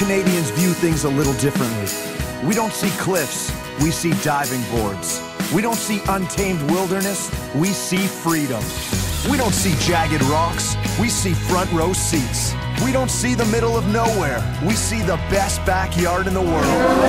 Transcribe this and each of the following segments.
Canadians view things a little differently. We don't see cliffs, we see diving boards. We don't see untamed wilderness, we see freedom. We don't see jagged rocks, we see front row seats. We don't see the middle of nowhere, we see the best backyard in the world.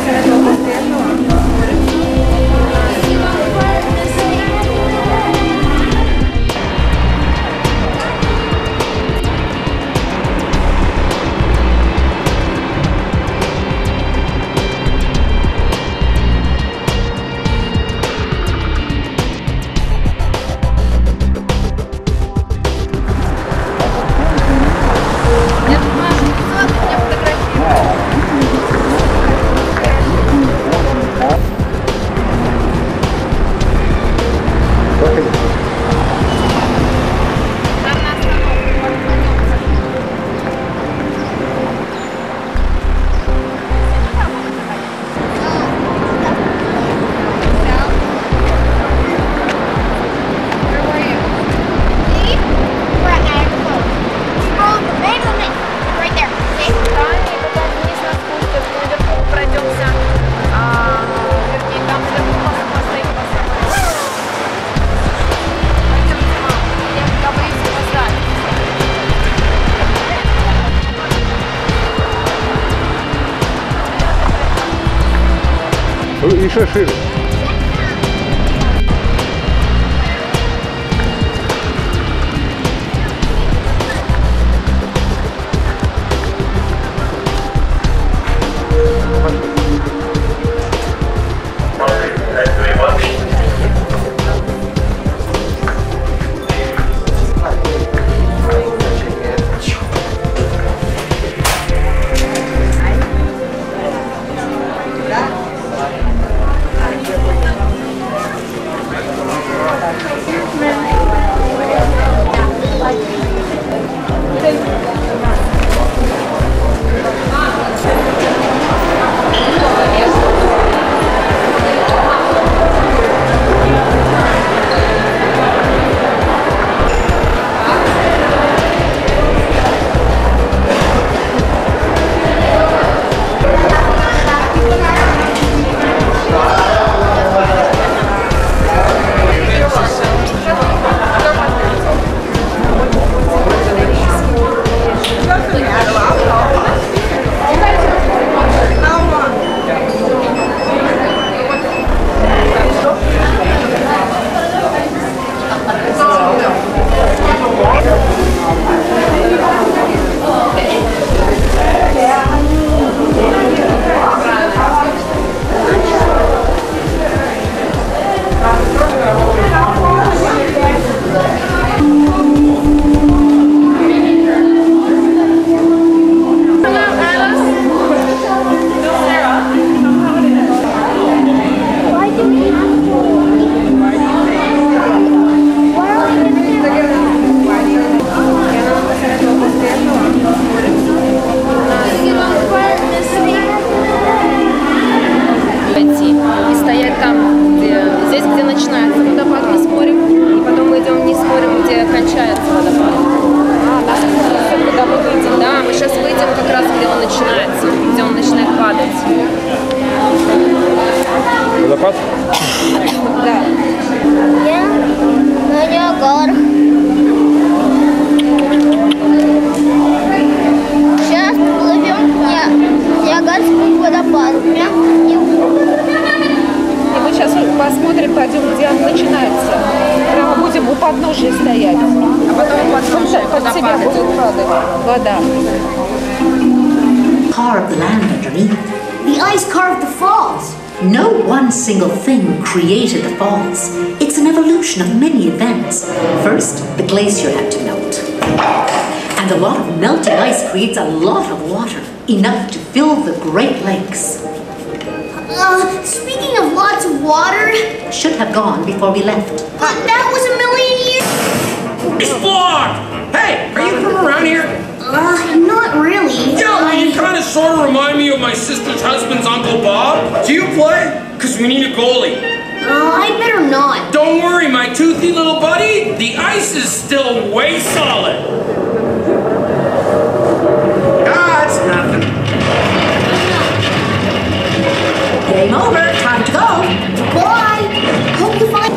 Еще шире. Водопад? Да. Я на Ниагарах. Сейчас плывем к Ниагарскому водопаду. И мы сейчас посмотрим, пойдем, где он начинается. Прямо будем у подножия стоять. А потом под себя будет падать вода. Carved the land underneath. The ice carved the falls. No one single thing created the falls. It's an evolution of many events. First, the glacier had to melt. And a lot of melting ice creates a lot of water, enough to fill the Great Lakes. Speaking of lots of water... Should have gone before we left. But that was a million years... It's blocked! Hey, are you from around here? Not really. Yeah, you kind of sort of remind me of my sister's husband's Uncle Bob. Do you play? Because we need a goalie. I'd better not. Don't worry, my toothy little buddy. The ice is still way solid. Ah, it's nothing. go. Bye. Hope you find.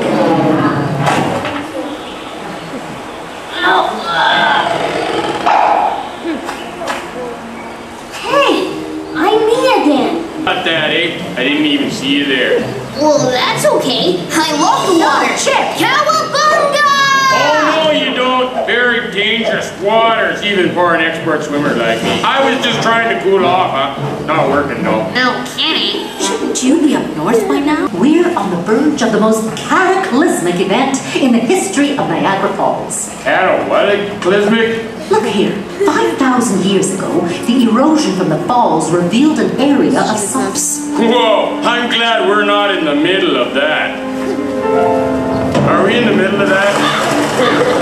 Hey, I'm me again. Not that, eh? I didn't even see you there. Well, that's okay. I love the water. Chip. Cowabunga! Oh, no, you don't. Very dangerous waters, even for an expert swimmer like me. I was just trying to cool off, huh? Not working, no. No kidding. Shouldn't you be up north by now? We're on the verge of the most cataclysmic event in the history of Niagara Falls. Cataclysmic? Look here, 5,000 years ago, the erosion from the falls revealed an area of sumps. Whoa, I'm glad we're not in the middle of that. Are we in the middle of that?